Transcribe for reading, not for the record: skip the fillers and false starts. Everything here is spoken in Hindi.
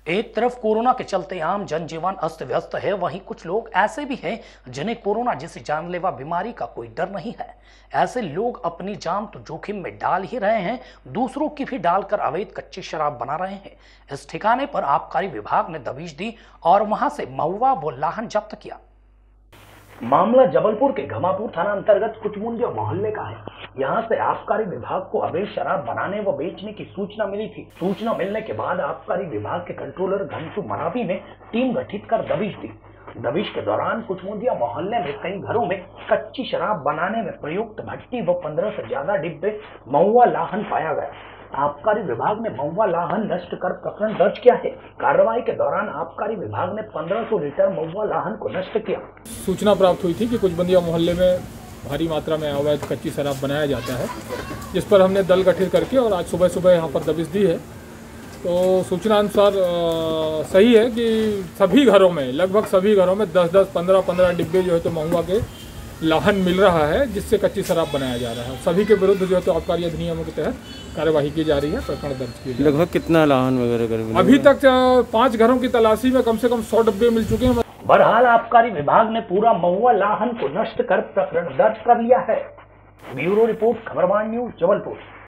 एक तरफ कोरोना के चलते आम जनजीवन अस्त व्यस्त है, वहीं कुछ लोग ऐसे भी हैं जिन्हें कोरोना जैसी जानलेवा बीमारी का कोई डर नहीं है। ऐसे लोग अपनी जान तो जोखिम में डाल ही रहे हैं, दूसरों की भी डालकर अवैध कच्ची शराब बना रहे हैं। इस ठिकाने पर आबकारी विभाग ने दबिश दी और वहां से महुआ व लाहन जब्त किया। मामला जबलपुर के घमापुर थाना अंतर्गत कुचमुंडिया मोहल्ले का है। यहाँ से आबकारी विभाग को अवैध शराब बनाने व बेचने की सूचना मिली थी। सूचना मिलने के बाद आबकारी विभाग के कंट्रोलर घनसू मरावी ने टीम गठित कर दबिश दी। दबिश के दौरान कुचमुंडिया मोहल्ले में कई घरों में कच्ची शराब बनाने में प्रयुक्त भट्टी व 15 से ज्यादा डिब्बे महुआ लाहन पाया गया। आबकारी विभाग ने महुआ लाहन नष्ट कर प्रकरण दर्ज किया है। कार्रवाई के दौरान आबकारी विभाग ने 1500 लीटर महुआ लाहन को नष्ट किया। सूचना प्राप्त हुई थी कि कुचमुंडिया मोहल्ले में भारी मात्रा में अवैध कच्ची शराब बनाया जाता है, जिस पर हमने दल गठित करके और आज सुबह सुबह यहाँ पर दबिश दी है। तो सूचना अनुसार सही है कि सभी घरों में, लगभग सभी घरों में 10-10, 15-15 डिब्बे जो है तो महुआ के लाहन मिल रहा है, जिससे कच्ची शराब बनाया जा रहा है। सभी के विरुद्ध जो है तो आबकारी अधिनियमों के तहत कार्यवाही की जा रही है, प्रकरण दर्ज किया जा रहा है। लगभग कितना लाहन वगैरह अभी तक 5 घरों की तलाशी में कम से कम 100 डिब्बे मिल चुके हैं। बहरहाल आबकारी विभाग ने पूरा महुआ लाहन को नष्ट कर प्रकरण दर्ज कर लिया है। Bureau report, Khabarwan news, Jabalpur.